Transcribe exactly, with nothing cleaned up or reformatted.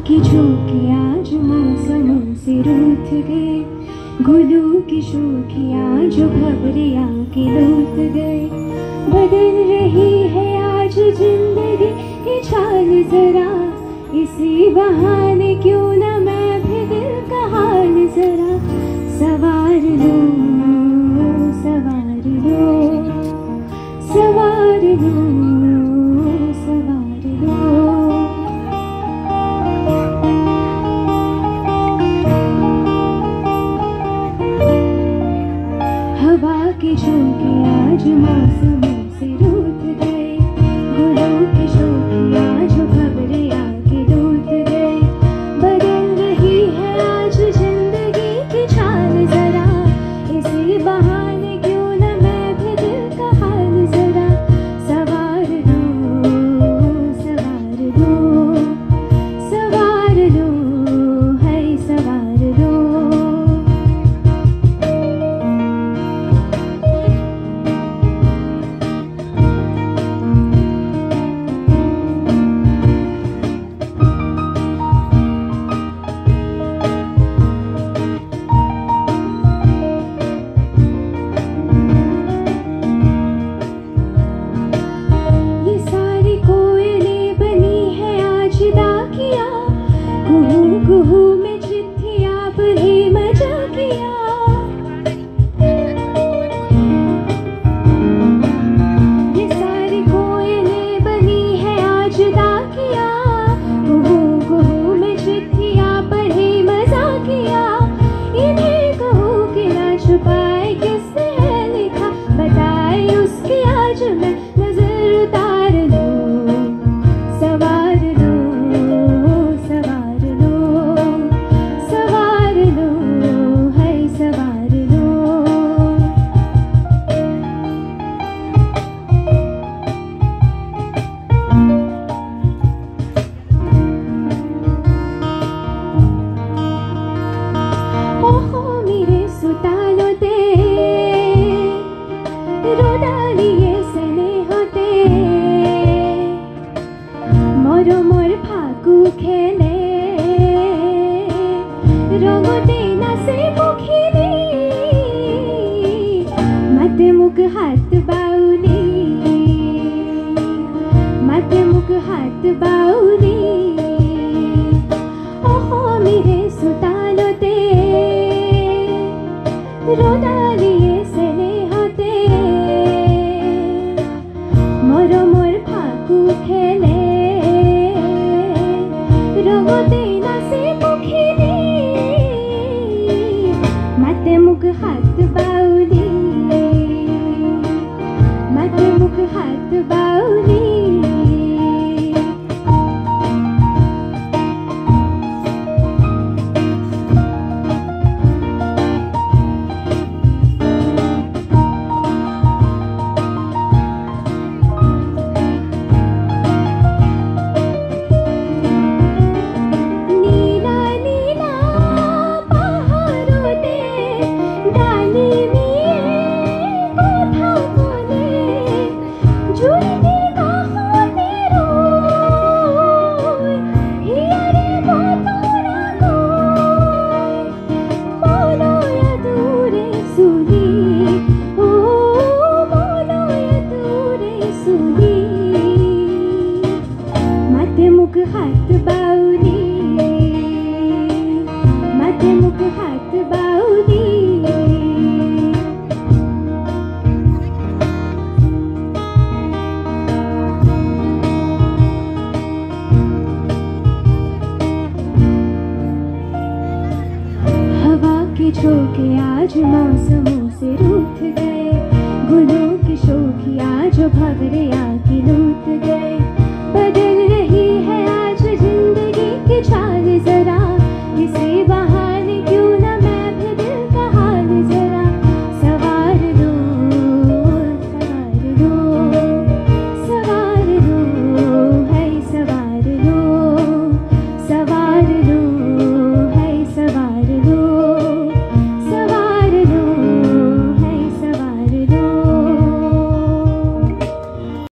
की झोंके आज मौसमों से रूठ गए, गुलों की शोखियाँ जो भंवरिया के लूट गए। बदल रही है आज जिंदगी की चाल जरा, इसी बहाने क्यों न मैं भी दिल का हाल जरा सवार लो, सवार लो, सवार लो, सवार लो। हवा के झोंके आज मौसमों से रूठ गए, गुलों की शोखियाँ जो भंवरिया के लूट गए। बदल रही है आज जिंदगी की चाल जरा, इसी बहाने क्यों न मैं भी दिल का हाल जरा सवार लो, सवार लो, सवार लो, है सवार लो। कुहू में चिट्ठियाँ बड़ी मजा किया, ये सारी कोयलें बनी है आज दाकिया। कुहू कुहू में चिट्ठियाँ बड़ी मजा किया, इन्हें कहूँ कि ना छुपाए किसने है लिखा, बताए उसकी आज मैं नजर उतार लूँ। सवार लो, सवार लो, सवार लो, है सवार लो। ओहो मेरे सुतालो ते रोदालिए सने होते, मोरो मोर फाकू खेले रंगते नासे मुखिनी, मते मुख हाथ बाउली, मते मुख हाथ बाउली। ओहो मेरे सुतालो ते रोदालिए सने होते, मोरो मोर फाकू खेले रंगते